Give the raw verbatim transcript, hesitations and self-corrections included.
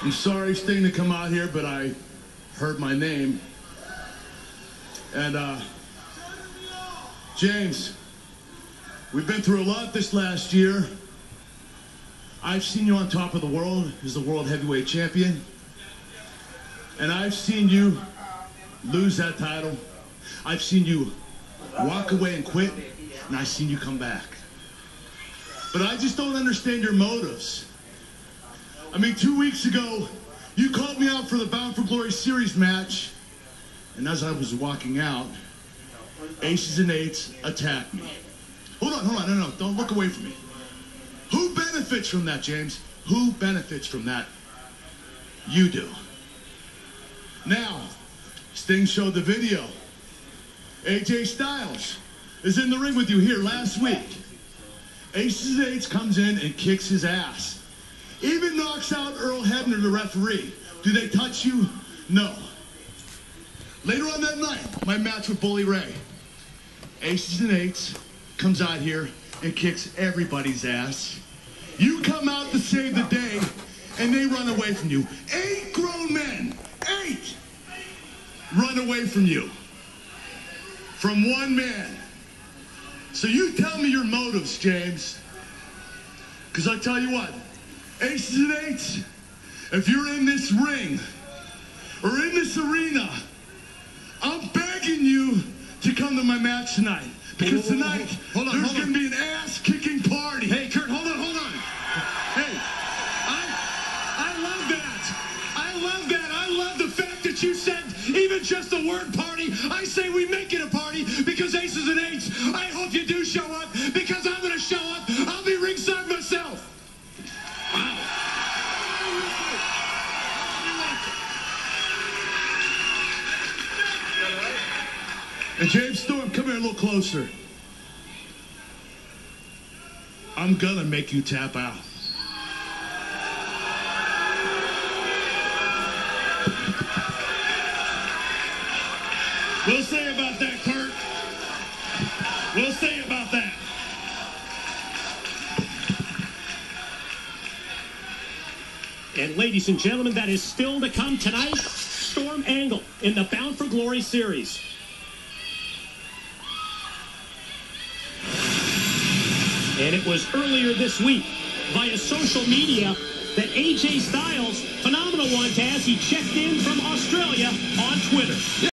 I'm sorry, Sting, to come out here, but I heard my name. And, uh, James, we've been through a lot this last year. I've seen you on top of the world as the world heavyweight champion. And I've seen you lose that title. I've seen you walk away and quit, and I've seen you come back. But I just don't understand your motives. I mean, two weeks ago, you called me out for the Bound for Glory series match, and as I was walking out, Aces and Eights attacked me. Hold on, hold on, no, no, don't look away from me. Who benefits from that, James? Who benefits from that? You do. Now, Sting showed the video. A J Styles is in the ring with you here last week. Aces and Eights comes in and kicks his ass. Even knocks out Earl Hebner, the referee. Do they touch you? No. Later on that night, my match with Bully Ray. Aces and Eights comes out here and kicks everybody's ass. You come out to save the day, and they run away from you. Eight grown men, eight, run away from you. From one man. So you tell me your motives, James. Because I tell you what, Aces and Eights, if you're in this ring or in this arena, I'm begging you to come to my match tonight. Because tonight, hold on, there's going to be an ass-kicking party. Hey, Kurt, hold on, hold on. Hey, I, I love that. I love that. I love the fact that you said even just the word party. I say we make it a party because Aces and Eights, I hope you do show up because I'm going to show up. I'll be ringside myself. Wow. And James Storm, come here a little closer. I'm gonna make you tap out. We'll say about that, Kurt. We'll say about that. And ladies and gentlemen, that is still to come tonight. Storm Angle in the Bound for Glory series. And it was earlier this week via social media that A J Styles, phenomenal one, Taz, he checked in from Australia on Twitter.